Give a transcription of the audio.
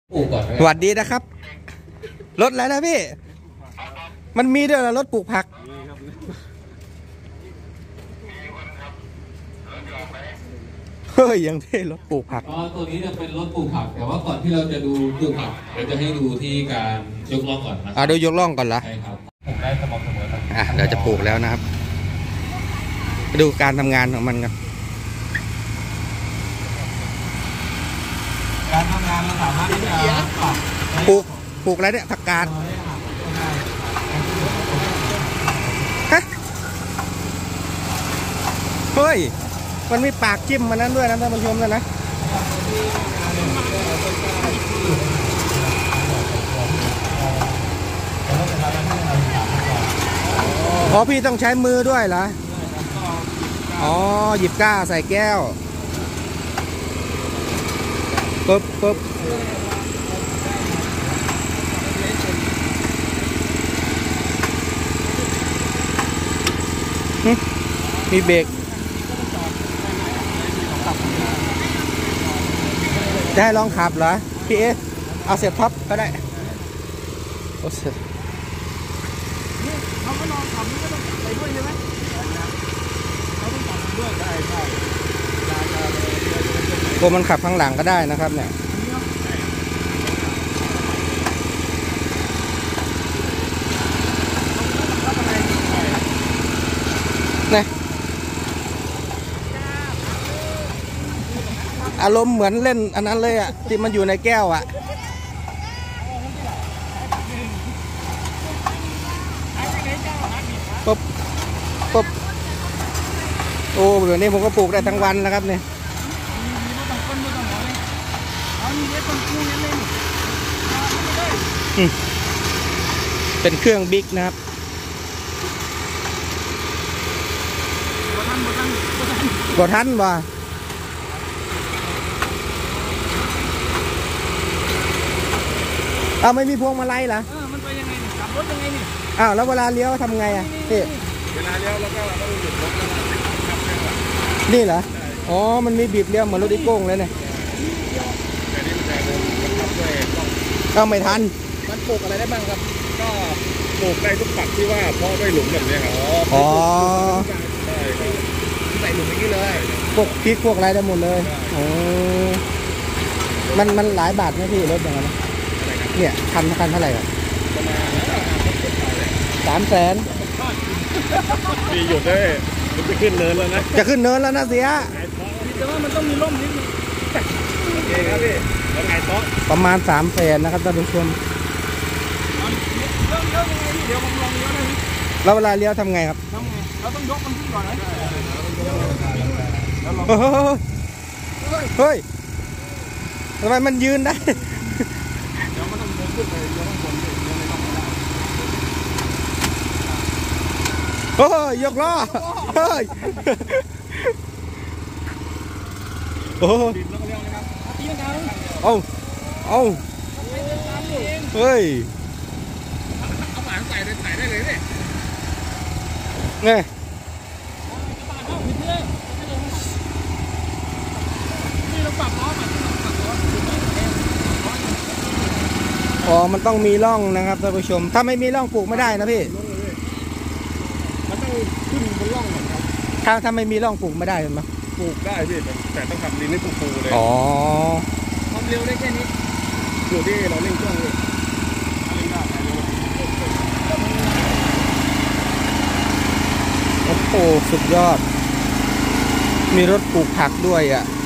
สวัสดีนะครับรถอะไรนะพี่มันมีด้วยเหรอรถปลูกผักเฮ้ยยังพี่รถปลูกผักตัวนี้จะเป็นรถปลูกผักแต่ว่าก่อนที่เราจะดูปลูกผักเราจะให้ดูที่การยกล่องก่อนนะดูยกล่องก่อนเหรอใช่ครับผมได้สม่ำเสมอครับเดี๋ยวจะปลูกแล้วนะครับไปดูการทำงานของมันกันการทำงานเราสามารถที่จะปลูกอะไรเนี่ยผักกาดเฮ้ยมันมีปากจิ้มมันนั้นด้วยนะท่านผู้ชมนะอ๋อพี่ต้องใช้มือด้วยเหรออ๋อหยิบก้าใส่แก้วปึ๊บมีเบรกจะให้ลองขับเหรอพี่เอาเสียบท็อปก็ได้โอ้เสียบเขาก็ลองขับนี่ก็ต้องขับไปด้วยใช่ไหมเขาต้องขับด้วยได้ตัวมันขับข้างหลังก็ได้นะครับเนี่ยนี่อารมณ์เหมือนเล่นอันนั้นเลยอ่ะที่มันอยู่ในแก้วอ่ะปุ๊บโอ้เดี๋ยวนี้ผมก็ปลูกได้ทั้งวันนะครับเนี่ยเป็นเครื่องบิ๊กนะครับกดทันว่ะไม่มีพวงมาลัยเหรอมันไปยังไงนี่กลับรถยังไงนี่แล้วเวลาเลี้ยวทำไงอ่ะพี่เวลาเลี้ยวเราก็ต้องหยุดรถแล้วขับไปนี่เหรออ๋อมันมีบีบเลี้ยวเหมือนรถอีโก้งเลยเนี่ยแต่นี่มันขับด้วยไม่ทันมันปลูกอะไรได้บ้างครับก็ปลูกได้ทุกฝักที่ว่าเพาะด้วยหลุมแบบนี้ครับอ๋อใช่ใส่หลุมอย่างนี้เลยพวกพริกพวกอะไรได้หมดเลยโอ้มันหลายบาทไหมพี่รถอย่างนั้นเนี่ยคันเท่าไหร่ครับประมาณ 300,000 มีหยุดได้มันจะขึ้นเนินแล้วนะจะขึ้นเนินแล้วนะเสียแต่ว่ามันต้องมีร่มนิดนึงโอเคครับพี่แล้วไงต่อประมาณ300,000นะครับท่านผู้ชมเดี๋ยวผมลองเลี้ยวนะแล้วเวลาเลี้ยวทำไงครับทำไงเราต้องยกมันขึ้นก่อนนะเฮ้ยทำไมมันยืนได้เดี๋ยวมันต้องเดินขึ้นไปเดี๋ยวต้องบนเดี๋ยวไม่ต้องโอ้ยยกล้อเฮ้ยโอ้เอาเฮ้ยเอาหมางใส่ได้เลยเนี่ยไงมันต้องมีร่องนะครับท่านผู้ชมถ้าไม่มีร่องปลูกไม่ได้นะพี่มันต้องขึ้นบนร่องก่อนครับถ้าไม่มีร่องปลูกไม่ได้ใช่ไหมปลูกได้พี่แต่ต้องขับดินให้ฟูๆเลยความเร็วได้แค่นี้อยู่ที่เราเร่งเครื่องเลยโอ้โหสุดยอดมีรถปลูกผักด้วยอ่ะ